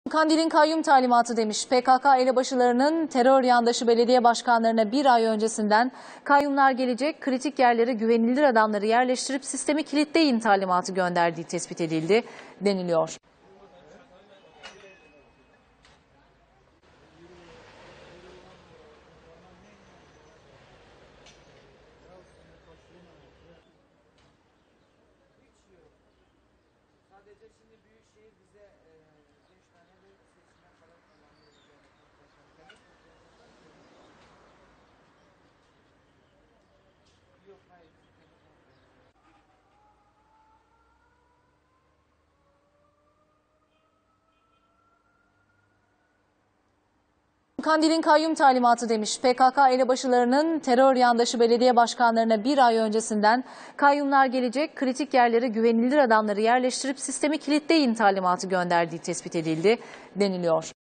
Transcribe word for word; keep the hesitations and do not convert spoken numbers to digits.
Kandil'in kayyum talimatı demiş. P K K elebaşılarının terör yandaşı belediye başkanlarına bir ay öncesinden kayyumlar gelecek, kritik yerlere güvenilir adamları yerleştirip sistemi kilitleyin talimatı gönderdiği tespit edildi deniliyor. Sadece şimdi Büyükşehir bize e, beş tane de seçime karar kullanıyor. Yok hayır. Kandil'in kayyum talimatı demiş. P K K elebaşılarının terör yandaşı belediye başkanlarına bir ay öncesinden kayyumlar gelecek, kritik yerlere güvenilir adamları yerleştirip sistemi kilitleyin talimatı gönderdiği tespit edildi deniliyor.